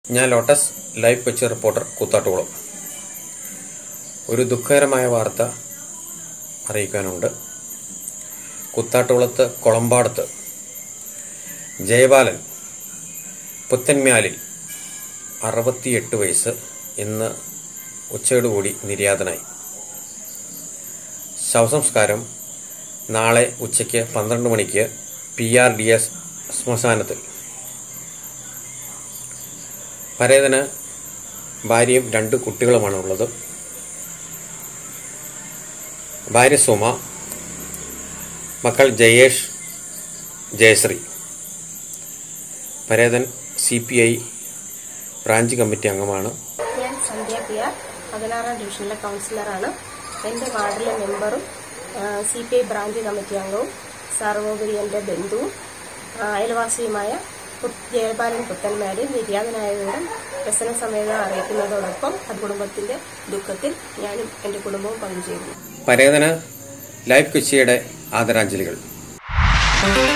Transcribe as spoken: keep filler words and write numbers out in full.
ഞാൻ Lotus Live Kochi reporter Koothattukulam. ഒരു ദുഃഖകരമായ വാർത്ത അറിയിക്കാനുണ്ട്. കൂത്താട്ടുകുളത്ത് കൊളമ്പാടത്ത് ജയബാലൻ പുത്തൻമ്യാലിൽ അറുപത്തിയെട്ട് വയസ്സ് ഇന്ന് ഉച്ചയോടുകൂടി നിര്യാതനായി. ശവസംസ്കാരം നാളെ ഉച്ചയ്ക്ക് പന്ത്രണ്ട് മണിക്ക് പി ആർ ഡി എസ് ശ്മശാനത്തിൽ. പരേതന് ഭാര്യയും രണ്ട് കുട്ടികളുമാണ് ഉള്ളത്. ഭാര്യ സുമ, മക്കൾ ജയേഷ്, ജയശ്രീ. പരേതൻ C P I branch committee അംഗമാണ്. ഞാൻ സന്ധ്യ പി ആർ, പതിനാറാം ഡിവിഷനിലെ കൗൺസിലറാണ്. എൻ്റെ വാർഡിലെ മെമ്പറും C P I branch committee അംഗവും സർവോപരി എൻ്റെ ബന്ധുവും അയൽവാസിയുമായ ജയബാലൻ പുത്തൻമ്യാലിൽ നിര്യാതനായ വിവരം വ്യസനസമേതം അറിയിക്കുന്നതോടൊപ്പം അത് കുടുംബത്തിന്റെ ദുഃഖത്തിൽ ഞാനും എൻ്റെ കുടുംബവും പങ്കുചേരുന്നു. പരേതന് ലൈവ് കൊച്ചിയുടെ ആദരാഞ്ജലികൾ.